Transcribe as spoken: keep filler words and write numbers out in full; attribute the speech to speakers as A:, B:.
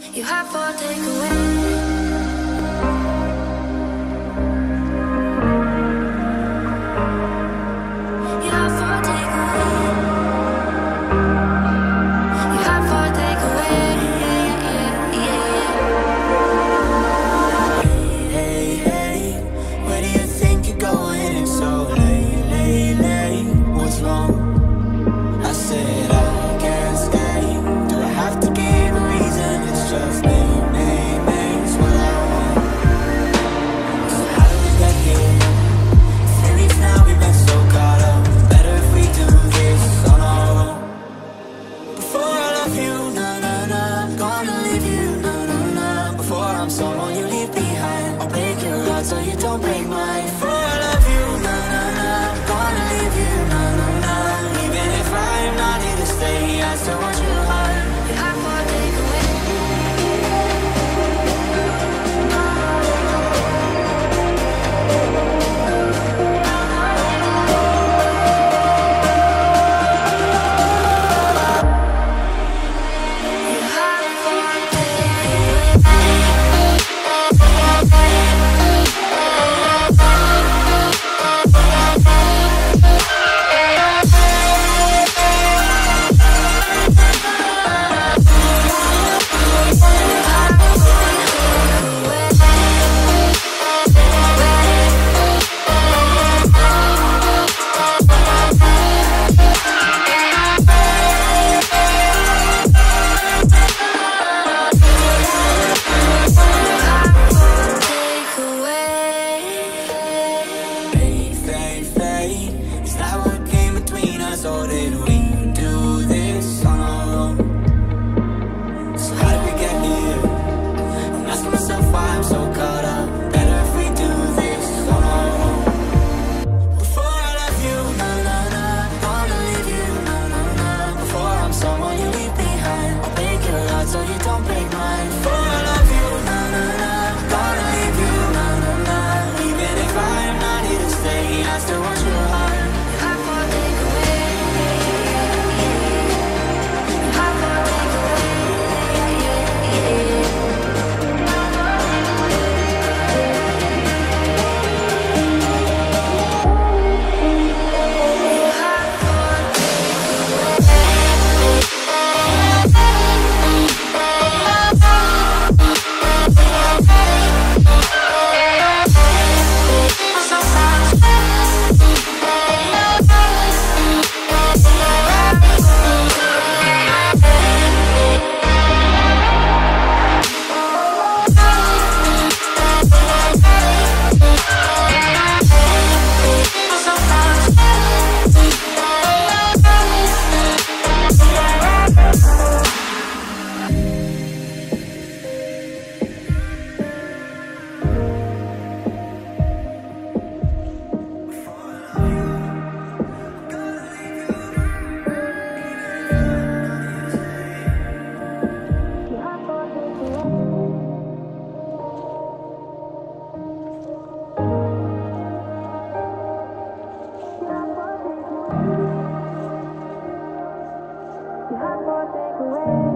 A: You have for takeaway. You have for takeaway. You have for takeaway. Yeah, yeah, yeah, yeah. Hey, hey, hey, where do you think you're going? It's so late, late, late. What's wrong? I said I can't stay. Do I have to give a reason? It's just me, me, me. It's what I want. So how did we get here? Three weeks now, we've been so caught up. Better if we do this on our own. Before I love you, na na na, gonna leave you, na na na. Before I'm someone you leave behind, I'll break your heart so you don't break mine. Before I love you, na na na, gonna leave you, na na na. Even if I'm not here to stay, I still want your heart. You have for takeaway. You have for Fate, fate, fate. Is that what came between us, or did we do this on our own? So how did we get here? I'm asking myself why I'm so caught up. Better if we do this on our own. Before I love you, na na na, gonna leave you, na na na. Before I'm someone you leave behind, I'll break your heart so you don't break mine. Before I love you, na na na, gonna leave you, na na na. Even if I'm not here to stay, I still want your heart. You have for takeaway. You have for You have for takeaway.